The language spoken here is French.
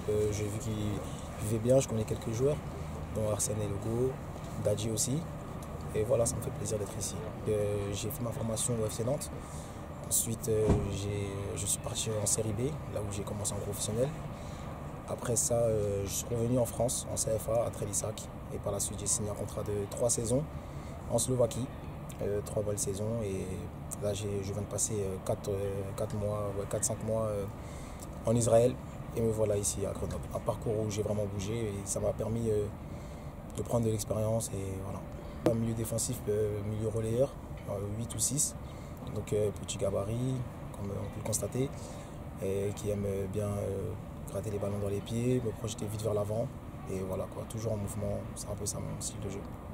J'ai vu qu'il vivait bien, je connais quelques joueurs, dont Arsène Logo, Dadji aussi. Et voilà, ça me fait plaisir d'être ici. J'ai fait ma formation au FC Nantes. Ensuite, je suis parti en série B, là où j'ai commencé en professionnel. Après ça, je suis revenu en France, en CFA, à Trélissac. Et par la suite, j'ai signé un contrat de 3 saisons en Slovaquie. 3 belles saisons. Et là, je viens de passer 4 mois, 4-5 mois en Israël. Et me voilà ici à Grenoble. Un parcours où j'ai vraiment bougé et ça m'a permis de prendre de l'expérience. Et voilà. Un milieu défensif, milieu relayeur, 8 ou 6. Donc petit gabarit, comme on peut le constater, et qui aime bien gratter les ballons dans les pieds, me projeter vite vers l'avant. Et voilà quoi, toujours en mouvement, c'est un peu ça mon style de jeu.